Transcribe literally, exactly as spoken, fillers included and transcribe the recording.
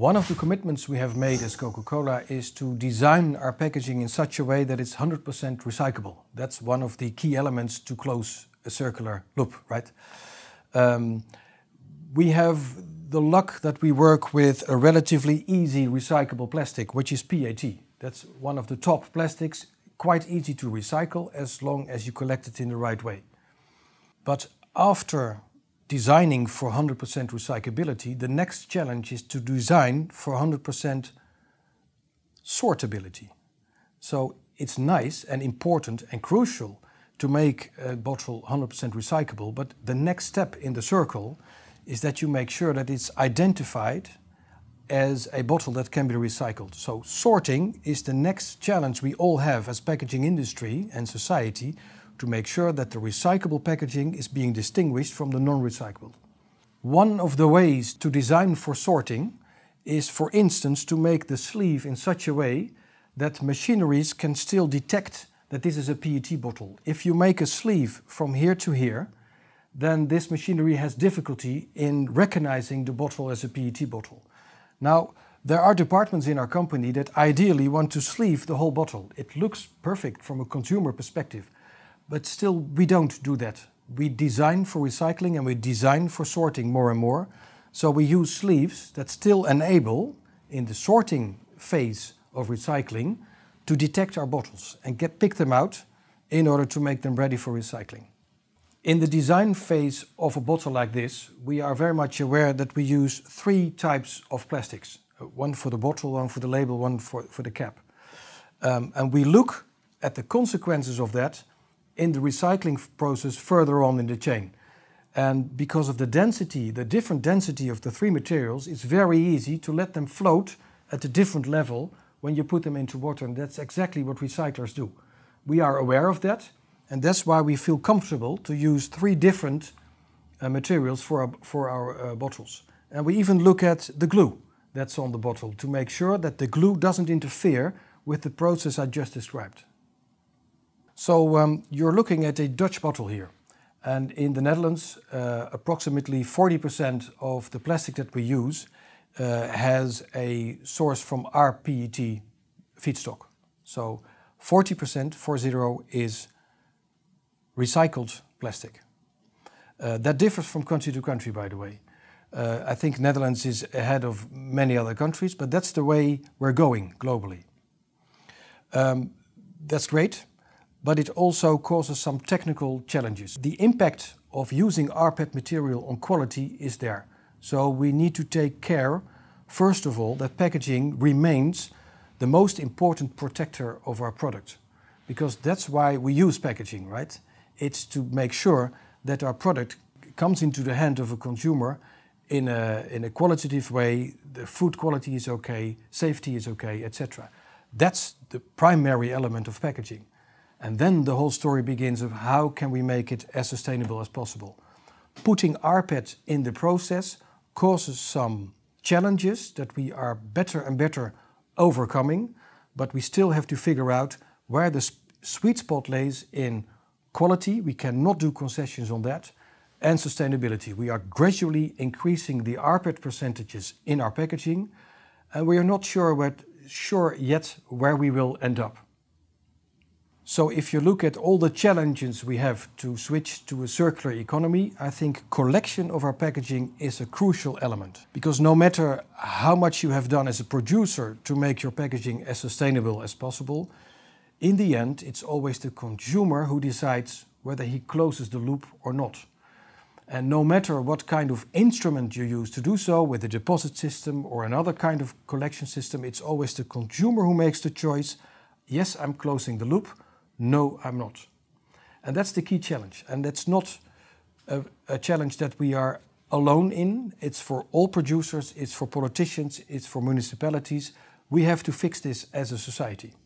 One of the commitments we have made as Coca-Cola is to design our packaging in such a way that it's one hundred percent recyclable. That's one of the key elements to close a circular loop, right? Um, we have the luck that we work with a relatively easy recyclable plastic, which is P E T. That's one of the top plastics, quite easy to recycle as long as you collect it in the right way. But after designing for one hundred percent recyclability, the next challenge is to design for one hundred percent sortability. So it's nice and important and crucial to make a bottle one hundred percent recyclable, but the next step in the circle is that you make sure that it's identified as a bottle that can be recycled. So sorting is the next challenge we all have as packaging industry and society, to make sure that the recyclable packaging is being distinguished from the non-recyclable. One of the ways to design for sorting is, for instance, to make the sleeve in such a way that machineries can still detect that this is a P E T bottle. If you make a sleeve from here to here, then this machinery has difficulty in recognizing the bottle as a P E T bottle. Now, there are departments in our company that ideally want to sleeve the whole bottle. It looks perfect from a consumer perspective. But still, we don't do that. We design for recycling and we design for sorting more and more. So we use sleeves that still enable, in the sorting phase of recycling, to detect our bottles and get pick them out in order to make them ready for recycling. In the design phase of a bottle like this, we are very much aware that we use three types of plastics. One for the bottle, one for the label, one for, for the cap. Um, and we look at the consequences of that in the recycling process further on in the chain. And because of the density, the different density of the three materials, it's very easy to let them float at a different level when you put them into water. And that's exactly what recyclers do. We are aware of that, and that's why we feel comfortable to use three different uh, materials for our, for our uh, bottles. And we even look at the glue that's on the bottle to make sure that the glue doesn't interfere with the process I just described. So um, you're looking at a Dutch bottle here, and in the Netherlands uh, approximately forty percent of the plastic that we use uh, has a source from our P E T feedstock. So forty percent, four zero, is recycled plastic. Uh, that differs from country to country, by the way. Uh, I think Netherlands is ahead of many other countries, but that's the way we're going globally. Um, that's great. But it also causes some technical challenges. The impact of using R P E T material on quality is there. So we need to take care, first of all, that packaging remains the most important protector of our product. Because that's why we use packaging, right? It's to make sure that our product comes into the hand of a consumer in a, in a qualitative way, the food quality is okay, safety is okay, et cetera. That's the primary element of packaging. And then the whole story begins of how can we make it as sustainable as possible. Putting R P E T in the process causes some challenges that we are better and better overcoming, but we still have to figure out where the sweet spot lays in quality. We cannot do concessions on that. And sustainability. We are gradually increasing the R P E T percentages in our packaging, and we are not sure, what, sure yet where we will end up. So if you look at all the challenges we have to switch to a circular economy, I think collection of our packaging is a crucial element. Because no matter how much you have done as a producer to make your packaging as sustainable as possible, in the end it's always the consumer who decides whether he closes the loop or not. And no matter what kind of instrument you use to do so, with a deposit system or another kind of collection system, it's always the consumer who makes the choice. Yes, I'm closing the loop. No, I'm not. And that's the key challenge. And that's not a, a challenge that we are alone in. It's for all producers, it's for politicians, it's for municipalities. We have to fix this as a society.